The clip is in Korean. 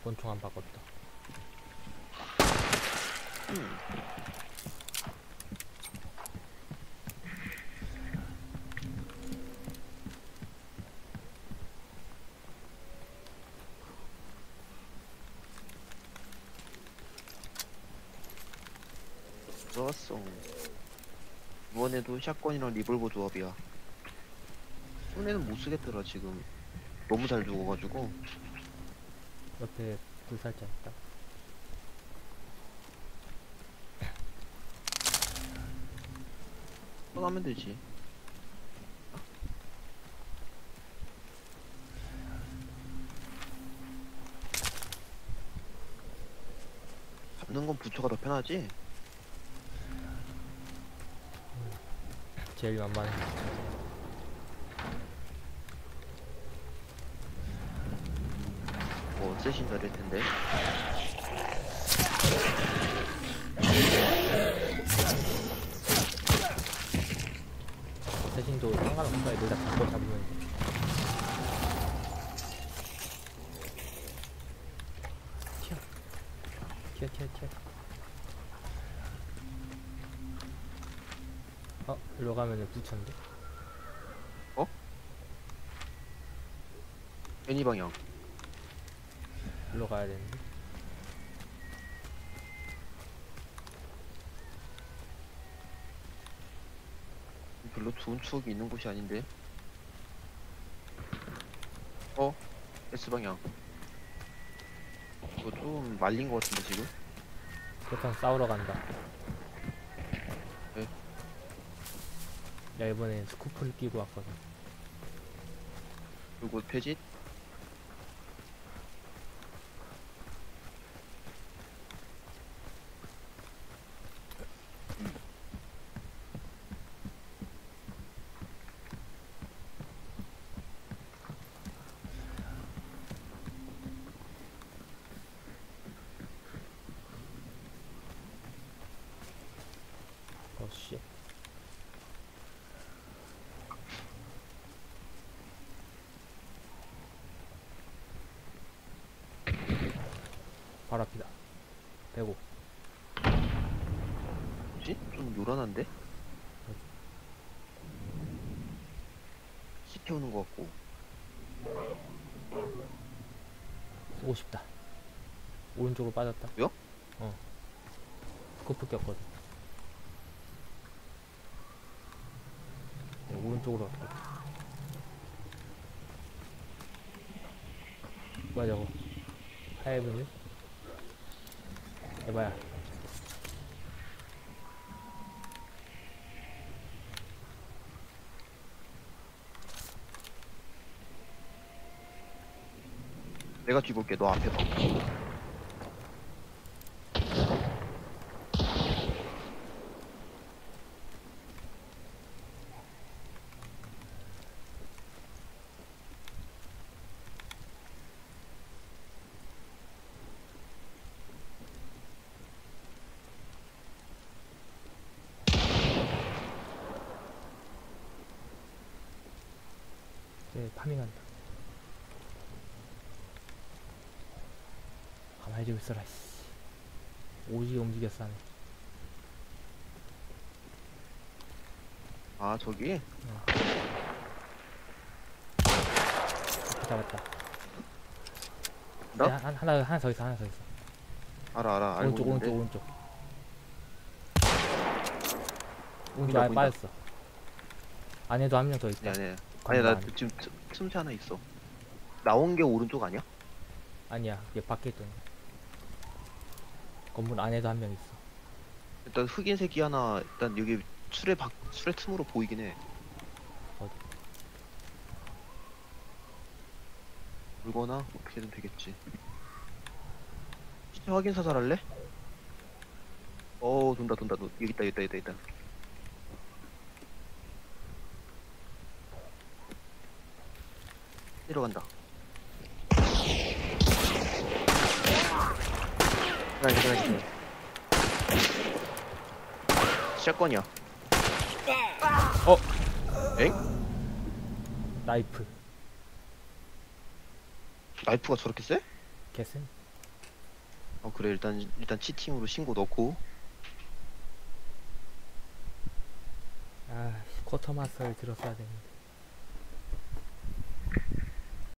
권총 안 바꿨다. 좋았어. 이번에도 샷건이랑 리볼버 조합이야. 손에는 못 쓰겠더라 지금. 너무 잘 죽어가지고. 옆에 불살자 있다. 떠나면 되지. 잡는 건 부처가 더 편하지? 제일 만만해. 뭐 세신 잘할 텐데. 세신도 상관없어. 애들 다 바꿔 잡으면 돼. 튀어. 일로 가면은 부천데? 애니 방향. 일로 가야 되는데? 별로 좋은 추억이 있는 곳이 아닌데. S 방향. 이거 좀 말린 것 같은데 지금? 그렇다면 싸우러 간다. 네. 야, 이번엔 스쿠프를 끼고 왔거든. 그리고 폐짓. 씨. 바로 앞이다. 105. 뭐지? 좀 요란한데? 씨 태우는 것 같고. 쏘고 싶다. 오른쪽으로 빠졌다. 왜요? 스코프 꼈거든. 오른쪽으로 갔다. 뭐야 저거? 하이브는? 해봐야. 내가 뒤볼게. 너 앞에 봐. 이제 파밍한다. 가만히 좀 있어라, 씨. 오지게 움직였어, 하네. 아 저기? 잡았다. 나? 야, 하나 더 있어. 알아. 알고 있는데. 오른쪽 보인다, 아예 보인다. 빠졌어. 안에도 한 명 더 있다. 아니야. 건물 나 안에. 지금 틈새 하나 있어. 나온 게 오른쪽 아니야? 아니야, 얘 밖에 있던 거. 건물 안에도 한 명 있어. 일단 흑인색이 하나 일단 여기 술의 틈으로 보이긴 해. 어디? 물거나 어떻게든 되겠지. 시체 확인 사살할래? 돈다. 여기 있다. 내려간다. 그래. 샷건이야. 엥? 나이프. 나이프가 저렇게 세? 개센? 그래 일단 치팅으로 신고 넣고. 아 쿼터마스터를 들었어야 되는데.